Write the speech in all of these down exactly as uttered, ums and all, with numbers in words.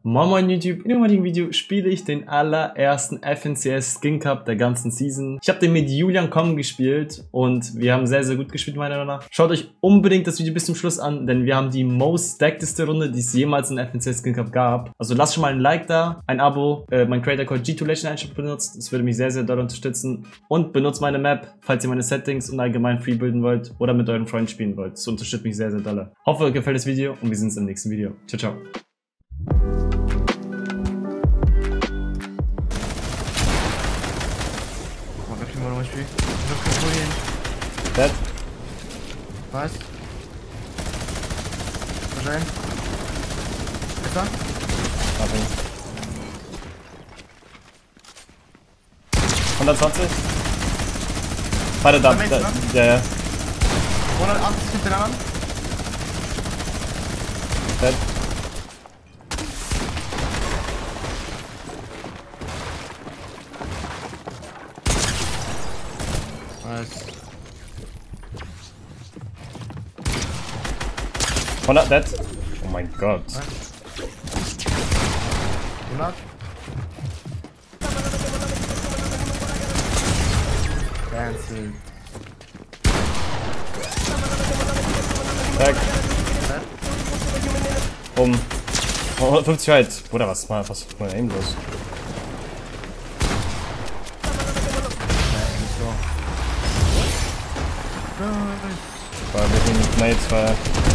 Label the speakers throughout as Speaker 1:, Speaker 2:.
Speaker 1: Moin Moin YouTube, in dem heutigen Video spiele ich den allerersten F N C S Skin Cup der ganzen Season. Ich habe den mit Julian Common gespielt und wir haben sehr sehr gut gespielt meiner Meinung nach. Schaut euch unbedingt das Video bis zum Schluss an, denn wir haben die most stackedeste Runde, die es jemals in F N C S Skin Cup gab. Also lasst schon mal ein Like da, ein Abo, äh, mein Creator Code G zwei Legend Einschub benutzt, das würde mich sehr sehr doll unterstützen. Und benutzt meine Map, falls ihr meine Settings und allgemein freebilden wollt oder mit euren Freunden spielen wollt. Das unterstützt mich sehr sehr doll. Hoffe euch gefällt das Video und wir sehen uns im nächsten Video. Ciao ciao.
Speaker 2: Dead.
Speaker 3: Was? Wahrscheinlich. Besser?
Speaker 2: Nothing. hundertzwanzig. Beide da.
Speaker 3: Rechts,
Speaker 2: da
Speaker 3: ne?
Speaker 2: ja, ja.
Speaker 3: hundertachtzig hinter den anderen.
Speaker 2: Dead.
Speaker 3: Nice.
Speaker 2: hundert dead. Oh mein Gott.
Speaker 3: hundert. Cancel.
Speaker 2: Tag. Um. Oh, hundertfünfzig halt. Bruder, was mal, was ist mein Aim los? War wirklich mit Nades, war.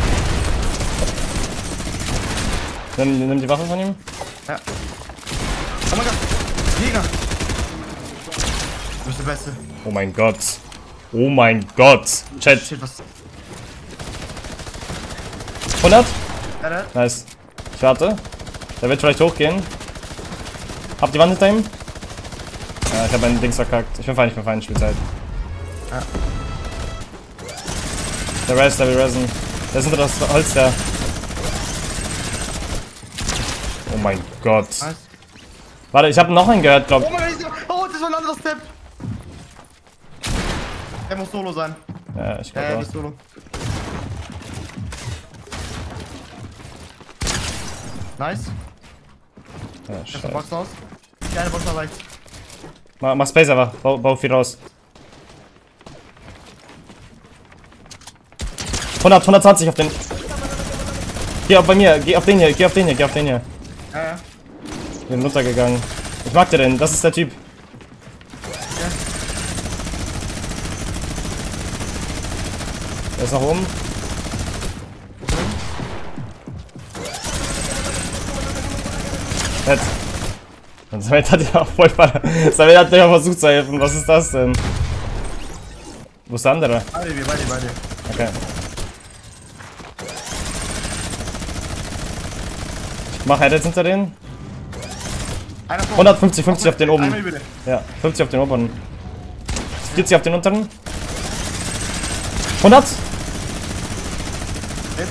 Speaker 2: Nimm, nimm die Waffe von ihm.
Speaker 3: Ja. Oh mein Gott. Jäger. Du bist der Beste.
Speaker 2: Oh mein Gott. Oh mein Gott. Chat.
Speaker 3: Shit, was?
Speaker 2: hundert?
Speaker 3: Ja, der.
Speaker 2: Nice. Ich warte. Der wird vielleicht hochgehen. Hab die Wand hinter ihm? Ja, ich hab mein Dings verkackt. Ich bin fein, ich bin fein, Spielzeit.
Speaker 3: Ja.
Speaker 2: Der Res, der will resen. Der ist unter das Holz, der. Oh mein Gott.
Speaker 3: Nice.
Speaker 2: Warte, ich hab noch einen gehört, glaub
Speaker 3: Oh mein Gott, oh, das war ein anderes Step. Er muss solo sein.
Speaker 2: Ja, ich
Speaker 3: Ja, er
Speaker 2: glaub
Speaker 3: ist solo. Nice.
Speaker 2: auch. Ja,
Speaker 3: Erste
Speaker 2: scheiße.
Speaker 3: Box aus. Kleine Box nach rechts.
Speaker 2: Mach, mach Space aber. Bau, bau viel raus. hundert, hundertzwanzig auf den. Geh auf bei mir, geh auf den hier, geh auf den hier, geh auf den hier.
Speaker 3: Ja, ja.
Speaker 2: Ich bin runtergegangen. Ich mag dir den, das ist der Typ.
Speaker 3: Ja.
Speaker 2: Der ist nach oben. Jetzt. Und Samet hat ja auch voll ver Samet hat ja versucht zu helfen. Was ist das denn? Wo ist der andere?
Speaker 3: Beide, wir beide, beide.
Speaker 2: Okay. Ich mach Edits hinter denen.
Speaker 3: Einer vor.
Speaker 2: hundertfünfzig, fünfzig auf den oben.
Speaker 3: Einmal bitte.
Speaker 2: Ja, fünfzig auf den oberen. vierzig auf den unteren. hundert.
Speaker 3: Jetzt.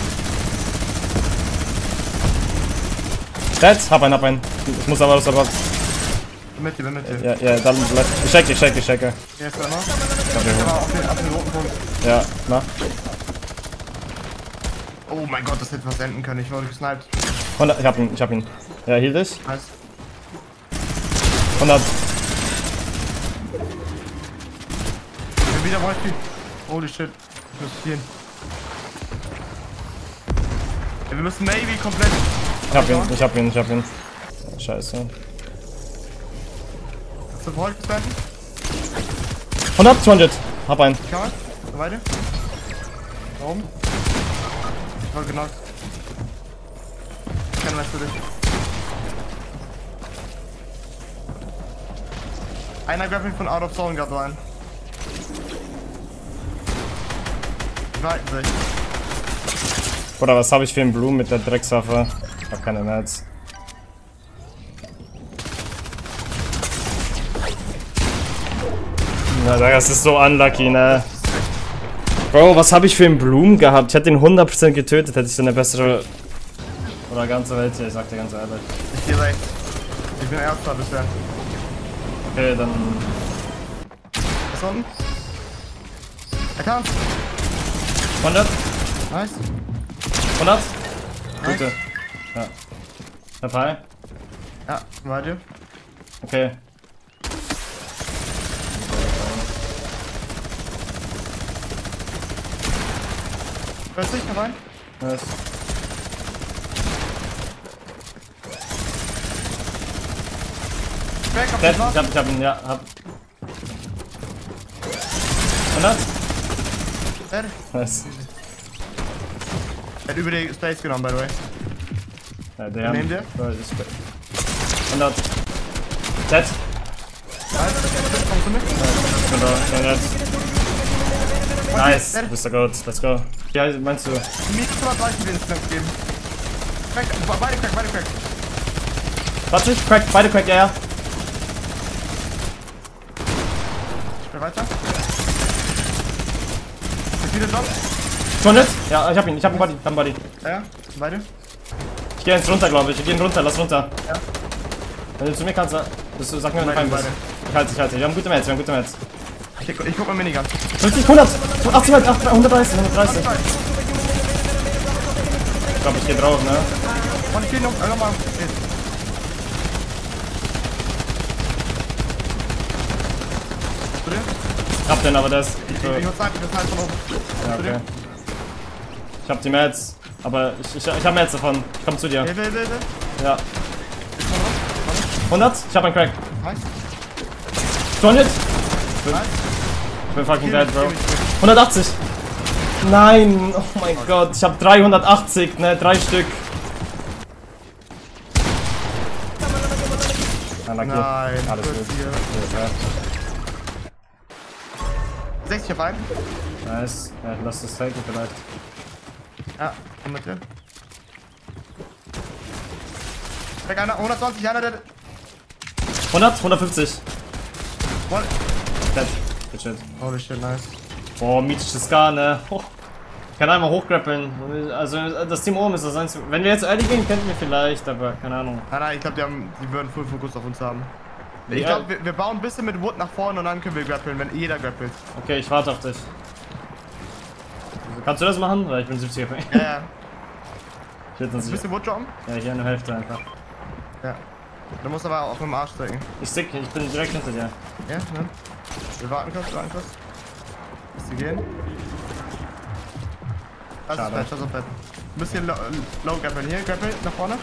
Speaker 2: Dead. Hab einen, hab einen. Ich muss aber aus der Box.
Speaker 3: Mit dir, mit dir.
Speaker 2: Ja, ja, dann bleib. Ich checke, ich checke, ich checke.
Speaker 3: Hier ist er noch.
Speaker 2: Ich
Speaker 3: Der
Speaker 2: hab
Speaker 3: war auf den, auf den roten Punkt.
Speaker 2: den- Ja, na.
Speaker 3: Oh mein Gott, das hätte was enden können. Ich wurde gesniped.
Speaker 2: hundert. Ich hab ihn, ich hab ihn. Ja, hielt dich.
Speaker 3: Nice.
Speaker 2: hundert.
Speaker 3: Ich bin wieder Beispiel. Holy shit. Ich muss spielen. Ja, wir müssen maybe komplett.
Speaker 2: Ich hab ihn, ich hab ihn, ich hab ihn. Scheiße.
Speaker 3: Hast du Volt gesniped?
Speaker 2: hundert, zweihundert. Hab einen.
Speaker 3: Kann man? So weiter. Da oben. Ich war genockt. Ich kann was für dich. Einer greift mich von out of zone gerade rein. Die halten sich.
Speaker 2: Oder was habe ich für einen Blumen mit der Dreckswaffe? Ich hab keine Mats. Na, das ist so unlucky, ne? Bro, was habe ich für einen Blumen gehabt? Ich hätte den hundert Prozent getötet, hätte ich so eine bessere. Oder ganze Welt hier, ich sag dir ganz ehrlich.
Speaker 3: Ich geh rechts. Ich bin Erster bisher.
Speaker 2: Okay, dann.
Speaker 3: Was unten? Er kann's.
Speaker 2: hundert?
Speaker 3: Nice.
Speaker 2: hundert? Gute. Ja. Dabei.
Speaker 3: Ja, warte.
Speaker 2: Okay.
Speaker 3: Hörst du dich rein?
Speaker 2: Nice.
Speaker 3: Back auf
Speaker 2: Dead.
Speaker 3: den Markt.
Speaker 2: Ich hab, ich hab ihn, ja, hab. hundert?
Speaker 3: Dead.
Speaker 2: Nice.
Speaker 3: Er hat über die Space genommen, by the way.
Speaker 2: Ja, der.
Speaker 3: Neben dir?
Speaker 2: Oh, das ist gut. hundert. Dead.
Speaker 3: Kommst du mit?
Speaker 2: Genau, ja, jetzt. Nice, du bist ja gut, let's go. Ja, meinst du?
Speaker 3: Mir ist hundertdreißig den Snap geben. Crack, beide crack, beide crack.
Speaker 2: Warte, crack, beide crack, ja, ja.
Speaker 3: Ich bin weiter. Ist wieder Job?
Speaker 2: hundert? Ja, ich hab ihn, ich hab einen Body, ich hab einen Body.
Speaker 3: Ja, beide.
Speaker 2: Ich geh jetzt runter, glaube ich. Wir gehen runter, lass runter.
Speaker 3: Ja.
Speaker 2: Wenn du zu mir kannst, bist du, sag mir, wenn du
Speaker 3: Beide,
Speaker 2: fein bist.
Speaker 3: beide.
Speaker 2: Ich halte, ich halte. Wir haben gute Mats, wir haben gute Mats.
Speaker 3: Ich, ich guck mal Minigun.
Speaker 2: fünfzig, hundert! achtzig, hundertdreißig, hundertdreißig. Ich glaube, ich geh drauf, ne?
Speaker 3: Und ich geh noch, äh, nochmal. Zu dir?
Speaker 2: Ich hab den, aber der ist.
Speaker 3: Ich, ich muss sagen, das heißt von oben.
Speaker 2: Ja, okay. Ich hab die Mats, aber ich, ich, ich hab Mats davon. Ich komm zu dir.
Speaker 3: Will, will, will, will.
Speaker 2: Ja. hundert? Ich hab einen Crack.
Speaker 3: Nice.
Speaker 2: zweihundert?
Speaker 3: Nice.
Speaker 2: Ich bin fucking dead, Bro.
Speaker 3: Geh mich, geh mich.
Speaker 2: hundertachtzig! Nein! Oh mein Gott, ich hab dreihundertachtzig, ne? Drei Stück. Unlucky.
Speaker 3: Nein,
Speaker 2: Alles
Speaker 3: kurz
Speaker 2: gut.
Speaker 3: hier.
Speaker 2: Ja,
Speaker 3: sechzig auf einen.
Speaker 2: nice. Ja, lass das taken vielleicht.
Speaker 3: Ja, komm mit dir. Weg einer, hundertzwanzig, einer der.
Speaker 2: hundert? hundertfünfzig.
Speaker 3: Voll.
Speaker 2: Dead. Good shit.
Speaker 3: Holy shit, nice.
Speaker 2: Boah, mythische Ska, ne? Oh. Kann einmal hochgrappeln. Also, das Team oben ist das einzige. Wenn wir jetzt early gehen, könnten wir vielleicht, aber keine Ahnung.
Speaker 3: Nein, nein, ich glaube, die, haben- die würden Full Fokus auf uns haben. Ich
Speaker 2: Ja.
Speaker 3: glaube, wir, wir bauen ein bisschen mit Wood nach vorne und dann können wir grappeln, wenn jeder grappelt.
Speaker 2: Okay, ich warte auf dich. Also, kannst du das machen? Weil ich bin siebzig F P.
Speaker 3: Ja, ja.
Speaker 2: Ich will das
Speaker 3: Ein
Speaker 2: nicht.
Speaker 3: bisschen Wood droppen?
Speaker 2: Ja, hier eine Hälfte einfach.
Speaker 3: Ja. Du musst aber auch mit dem Arsch drücken.
Speaker 2: Ich stick, ich bin direkt hinter dir.
Speaker 3: Ja, ne? Wir warten kurz, wir warten kurz. Bis sie gehen. Das ist
Speaker 2: Schade.
Speaker 3: fett, das ist fett. Ein bisschen low, low grappeln. Hier, grappeln, nach vorne.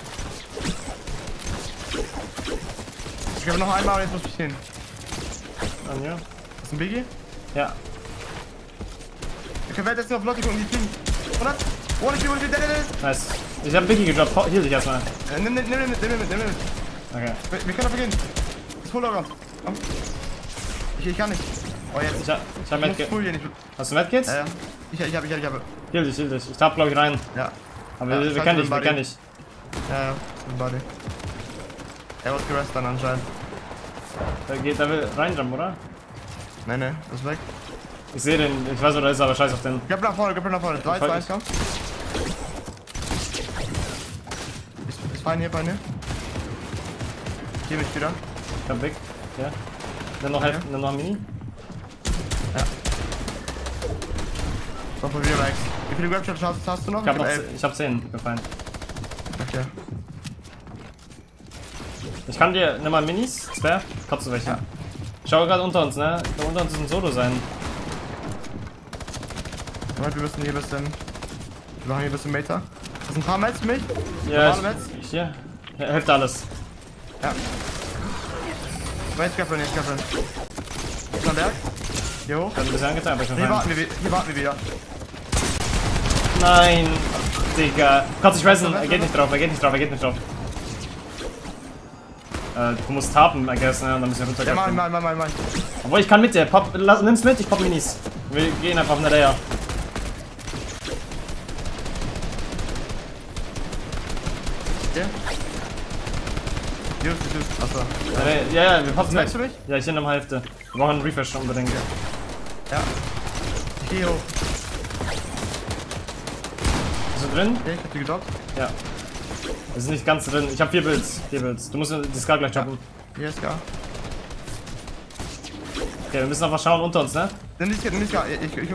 Speaker 3: Ich grappel noch einmal und jetzt muss ich hin.
Speaker 2: An mir?
Speaker 3: Ist ein Biggie?
Speaker 2: Ja.
Speaker 3: Ich kann jetzt nur auf Lotti gucken, die fliegen. hundert? Ohne Kill, ohne Kill, der, der, der.
Speaker 2: Nice. Ich hab Biggie gedroppt. Ho- Hier dich erstmal.
Speaker 3: Äh, Nimm, nimm, nimm, nimm, nimm, nimm, nimm, nimm.
Speaker 2: Okay.
Speaker 3: Wir, wir können doch beginnen. Das Full Around. Komm. Ich, ich kann nicht. Oh, jetzt.
Speaker 2: Ich hab, ich hab
Speaker 3: Ich muss
Speaker 2: Medkit.
Speaker 3: full hier nicht.
Speaker 2: Hast du Medkits?
Speaker 3: Ja, ja. Ich, ich hab, ich hab, ich hab.
Speaker 2: Heal dich, heal dich. Ich tap, glaub ich, rein.
Speaker 3: Ja.
Speaker 2: Aber
Speaker 3: Ja,
Speaker 2: wir, wir
Speaker 3: scheiße,
Speaker 2: können nicht, wir
Speaker 3: Buddy.
Speaker 2: können nicht.
Speaker 3: Ja, ja. Ist ein Buddy. Er wird gerestet dann anscheinend.
Speaker 2: Der geht, der will reinjumpen, oder?
Speaker 3: Nee, nee, ist weg.
Speaker 2: Ich sehe den, ich weiß, wo der ist, aber scheiß auf den.
Speaker 3: Gib nach vorne, gib nach vorne. drei, zwei, eins, komm. Ist, ist fein hier, fein hier. Hier mich wieder.
Speaker 2: Ich hab weg. Ja. Dann noch Hälfte, dann noch ein Mini.
Speaker 3: Komm, probier Max. Wie viele Grabshots hast, hast du noch?
Speaker 2: Ich hab noch,
Speaker 3: elf.
Speaker 2: ich hab zehn gefallen.
Speaker 3: Okay.
Speaker 2: Ich kann dir, nimm mal Minis, Spare, kannst du welche.
Speaker 3: Ja.
Speaker 2: Schau gerade unter uns, ne? Da unter uns ist ein Solo sein.
Speaker 3: Moment, wir müssen hier ein bisschen. Wir machen hier ein bisschen Meter. Das sind ein paar Mets für mich.
Speaker 2: Ja,
Speaker 3: Normale Mets.
Speaker 2: ich, hier. Ja, Hälfte alles.
Speaker 3: Ja. Weiß Grappeln, nicht Grappeln. Ist noch Berg. Hier hoch.
Speaker 2: Ich hab ein bisschen angetan, aber ich bin
Speaker 3: Hier
Speaker 2: fein.
Speaker 3: warten wir, hier warten wir wieder.
Speaker 2: Nein, Digga. Kannst dich resen, er geht nicht drauf, er geht nicht drauf, er geht nicht drauf. Äh, du musst tapen, I guess, ne? Und dann müssen wir
Speaker 3: Ja,
Speaker 2: runtergehen.
Speaker 3: mal, mal, mal, mal, mal.
Speaker 2: Obwohl, ich kann mit dir. Pop, lass, nimm's mit, ich pop Minis. Wir gehen einfach auf eine Layer.
Speaker 3: Hier. Just, just. Achso.
Speaker 2: Ja, ja, ja, wir poppen
Speaker 3: Merkst
Speaker 2: weg.
Speaker 3: du mich?
Speaker 2: Ja, ich bin um Hälfte. Wir brauchen einen Refresh unbedingt.
Speaker 3: Ja. Ich geh hoch.
Speaker 2: Bist du drin?
Speaker 3: Okay, ich hab die gedroppt.
Speaker 2: Ja. Wir sind nicht ganz drin. Ich hab vier Builds. Vier Builds. Du musst die Scar gleich droppen.
Speaker 3: Hier ist gar.
Speaker 2: Okay, wir müssen noch was schauen unter uns, ne?
Speaker 3: Nimm nicht, nimm nicht gar. Ich, ich, ich.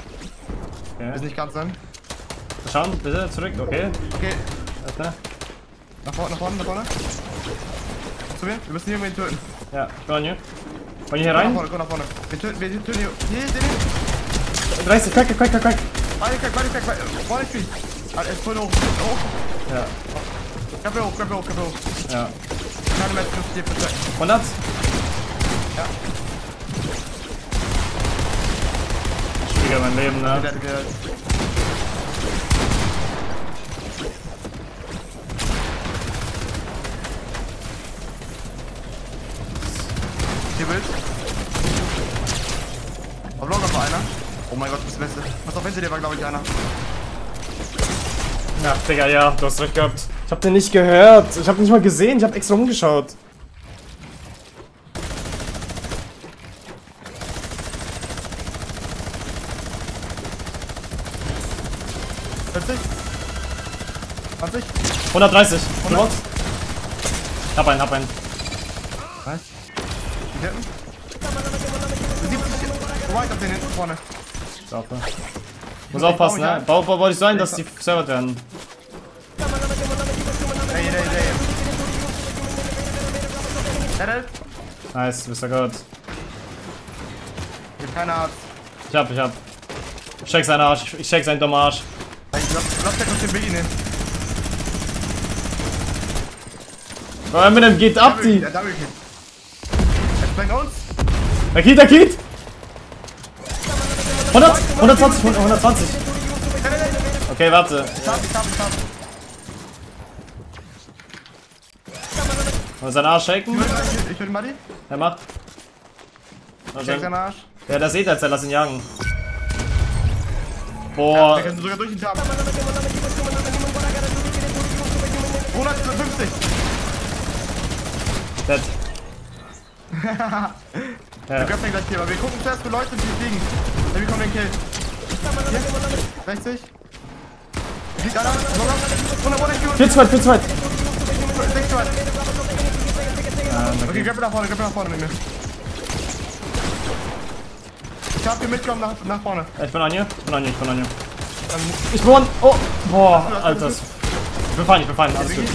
Speaker 2: Okay.
Speaker 3: Ist nicht ganz drin.
Speaker 2: Schauen, bitte, zurück, okay.
Speaker 3: Okay.
Speaker 2: Warte.
Speaker 3: Nach vorne, nach vorne, nach vorne. Zu mir, wir müssen irgendwen töten.
Speaker 2: Ja, ich bin an hier. Wollen hier
Speaker 3: Komm
Speaker 2: rein?
Speaker 3: nach vorne, komm nach vorne. Wir töten, wir töten hier. Hier, hier, hier.
Speaker 2: dreißig, crack, crack, crack, crack.
Speaker 3: Beide crack, beide crack, beide. Vorne Spiel. Er ist voll hoch. Hoch.
Speaker 2: Ja,
Speaker 3: Klappe hoch, Klappe hoch, Klappe hoch.
Speaker 2: ja.
Speaker 3: Keine mehr fünfzig Prozent.
Speaker 2: hundert?
Speaker 3: Ja.
Speaker 2: Ich spiele mein Leben, ne?
Speaker 3: Der, der, Hier willst. Auf Locker war einer. Oh mein Gott, du bist der Beste. Was auf hinter dir war, glaube ich, einer.
Speaker 2: Ja, Digga, ja, du hast recht gehabt. Ich hab den nicht gehört. Ich hab nicht mal gesehen. Ich hab extra umgeschaut.
Speaker 3: vierzig? zwanzig?
Speaker 2: hundertdreißig.
Speaker 3: hundert?
Speaker 2: hundert? Hab einen, hab einen.
Speaker 3: Was? Die Deppen? siebzig. So weit auf den hinten vorne.
Speaker 2: Staufe. Muss aufpassen, ne? Bau, bau, bau nicht so ein, dass die servert werden.
Speaker 3: Ey, ey, ey, ey. Dead.
Speaker 2: Nice, du bist ja gut.
Speaker 3: Ich hab keine Art.
Speaker 2: Ich hab, ich hab. Ich check seinen Arsch. Ich check seinen dummen Arsch.
Speaker 3: Ich glaub, ich glaub, der kommt den Biggie nehmen.
Speaker 2: Oh, Eminem geht ab, die.
Speaker 3: Der Double Kill. Er sprengt uns.
Speaker 2: Der geht, der geht. hundert, hundertzwanzig, hundertzwanzig. Okay, warte.
Speaker 3: Ich hab, ich hab, ich hab.
Speaker 2: Wollen wir seinen Arsch shaken?
Speaker 3: Ich will, ich will Muddy.
Speaker 2: Er macht.
Speaker 3: Ich check seinen Arsch.
Speaker 2: Ja, das seht ihr, lass ihn jagen.
Speaker 3: Wir
Speaker 2: Boah.
Speaker 3: können sogar durch den Tab. hundertfünfzig.
Speaker 2: Dead.
Speaker 3: Wir
Speaker 2: Ja.
Speaker 3: gönnen gleich hier, aber wir gucken zuerst für Leute, die fliegen. Dann bekommen den Kill. Hier. sechzig. Fliegt einer. hundert, hundert,
Speaker 2: vier zu weit, vier zu weit.
Speaker 3: sechs zu weit.
Speaker 2: Ja,
Speaker 3: Okay,
Speaker 2: okay.
Speaker 3: greppe nach vorne, greppe nach vorne mit mir. Ich hab hier mitkommen nach, nach vorne.
Speaker 2: Ich bin an hier, ich bin an hier, ich bin an hier.
Speaker 3: Dann
Speaker 2: Ich bin an. Oh, boah, Alter. Ich bin fein, ich bin fein, alles gut.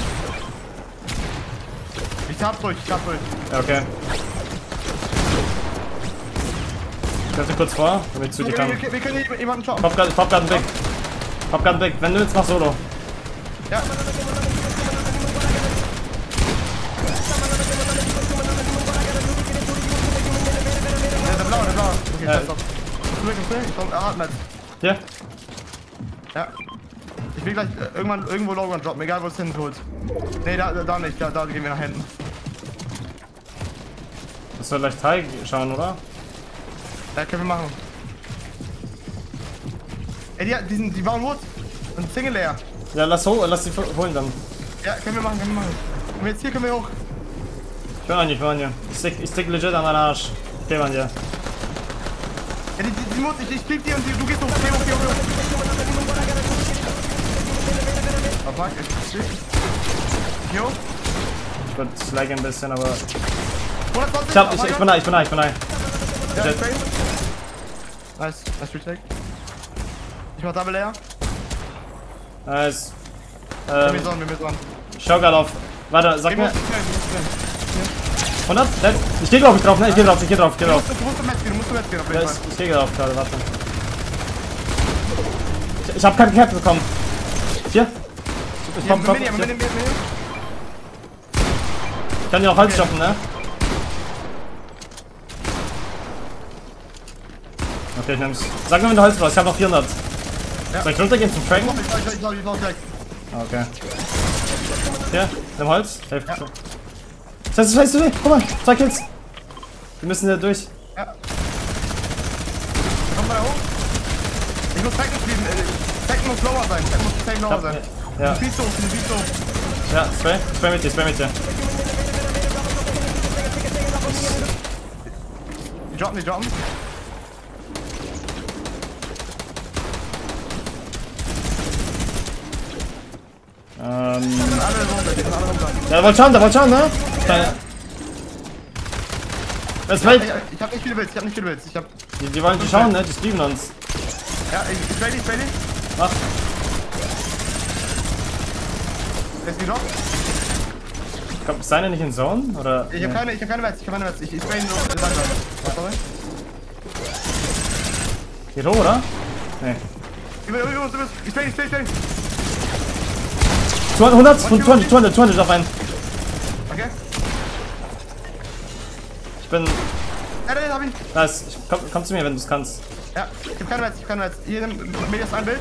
Speaker 3: Ich tab durch, ich tab durch.
Speaker 2: Ja, okay. Ich halte kurz vor, damit ich zu dir
Speaker 3: Okay,
Speaker 2: kann.
Speaker 3: wir, wir können hier jemanden choppen.
Speaker 2: Pop gerade einen Big. Pop gerade einen Big. Wenn du jetzt mach Solo.
Speaker 3: Ja. Ja, der blaue, der blaue. Okay,
Speaker 2: Ja.
Speaker 3: scheiß drauf. Ich will, ich will, ich komm, er hat Metz.
Speaker 2: Hier.
Speaker 3: Ja. Ich will gleich äh, irgendwann irgendwo Logan droppen, egal wo es hinholt. Nee, da, da nicht, da, da gehen wir nach hinten.
Speaker 2: Das soll leicht High schauen, oder?
Speaker 3: Ja, können wir machen. Ey, die, die, sind, die bauen Wood. Und Single leer.
Speaker 2: Ja, lass, ho lass die holen dann.
Speaker 3: Ja, können wir machen, können wir machen. Und jetzt hier können wir hoch.
Speaker 2: Ich bin an dir, ich bin an dir. Ich stick, ich stick legit an meinen Arsch. Ich geh an dir.
Speaker 3: Ja, die, die, die muss, ich, ich krieg die und die, du gehst hoch, geh hoch, geh hoch, geh hoch. Oh fuck, ich geh hoch.
Speaker 2: Ich würd lag ein bisschen, aber.
Speaker 3: hundertzwanzig.
Speaker 2: Ich hab, ich, ich bin da, ich bin da, ich bin da.
Speaker 3: Ja, ich bin. Nice, nice retake. Ich mach Double Layer.
Speaker 2: Nice.
Speaker 3: Wir
Speaker 2: Ähm,
Speaker 3: müssen dran, wir müssen dran.
Speaker 2: ich schau grad auf. Warte, sag
Speaker 3: Geh
Speaker 2: mir.
Speaker 3: hoch, schnell,
Speaker 2: hundert? Dead. Ich geh drauf, ich drauf, ne? Ich geh drauf, ich geh drauf, ich geh
Speaker 3: Du
Speaker 2: drauf.
Speaker 3: musst, du musst zum Metz gehen, du musst zum Metz gehen auf
Speaker 2: Ja,
Speaker 3: jeden
Speaker 2: ich,
Speaker 3: Fall.
Speaker 2: ich geh drauf gerade, warte. Ich, ich hab keinen Cap bekommen. Hier. Ich
Speaker 3: Ja,
Speaker 2: komm, komm.
Speaker 3: Mini,
Speaker 2: Ich
Speaker 3: Mini, Mini, Mini.
Speaker 2: kann dir auch Holz
Speaker 3: Okay.
Speaker 2: stoppen, ne? Okay, ich nehm's. Sag mir, wenn du Holz brauchst, ich hab noch vierhundert.
Speaker 3: Ja.
Speaker 2: Soll ich runtergehen zum Tracken?
Speaker 3: Ich glaub, ich glaub, ich glaub, ich glaub.
Speaker 2: Okay. Hier, nimm Holz. Hilf. Ja. Scheiße, scheiße, guck mal, zwei Kills. Wir müssen da durch.
Speaker 3: Ja. Komm mal da hoch. Ich muss Tacken fliegen. Tacken muss lower sein. Tacken muss Tacken lower sein.
Speaker 2: Ja,
Speaker 3: Du spielst hoch, du spielst hoch.
Speaker 2: ja, spray, spray mit dir, spray mit dir.
Speaker 3: Die droppen, die droppen.
Speaker 2: Ähm,
Speaker 3: Die sind alle runter, die sind alle runter.
Speaker 2: ja, der wollte schauen, der wollte schauen, ne? Kleine. Das
Speaker 3: Ja,
Speaker 2: fällt.
Speaker 3: ich, ich hab nicht viele Bilds, ich hab nicht viele Bilds. Ich hab.
Speaker 2: Die, die wollen die schauen, ne? Die streamen uns.
Speaker 3: Ja, ich, ich spray die, ich spray die.
Speaker 2: Mach.
Speaker 3: Wer ist die noch?
Speaker 2: Kommt, ist seine nicht in Zone? Oder?
Speaker 3: Ich hab keine, ich hab keine Metz, ich hab keine Metz. Ich, ich spray ihn so. Warte.
Speaker 2: Geht hoch, oder? Nee.
Speaker 3: Über, über, über, über. Ich spray, ich spray, ich spray.
Speaker 2: hundert, zweihundert, zweihundert, zweihundert auf einen.
Speaker 3: Okay.
Speaker 2: Ich bin...
Speaker 3: Ja, den hab ich.
Speaker 2: Nice. Komm, komm zu mir, wenn du es kannst.
Speaker 3: Ja, ich hab keine Metz, ich hab keine Metz. Hier, nimm mir jetzt ein Bild.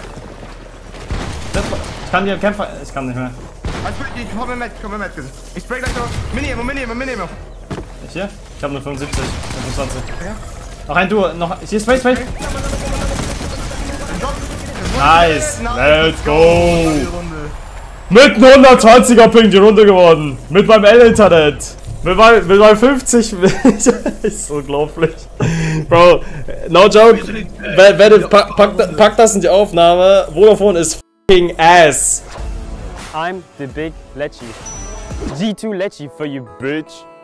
Speaker 2: Ich kann dir kämpfen. Ich kann nicht mehr.
Speaker 3: Alles gut, ich komm mit Metz, ich komm mit Metz. Ich spray gleich noch. Minimum, Minimum, Minimum.
Speaker 2: Ich hier? Ich hab nur fünfundsiebzig, fünfundzwanzig.
Speaker 3: Okay.
Speaker 2: Noch ein Duo, noch... Hier, Spray, Spray. Nice. Let's go. Mit einem hundertzwanziger Ping die Runde geworden. Mit meinem L-Internet. Mit meinem, mit meinem fünfzig. Ist unglaublich. Bro, no joke. Wer, wer, pack, pack, pack das in die Aufnahme. Vodafone ist f***ing ass.
Speaker 4: I'm the big Lechi. G two Lechi for you, bitch.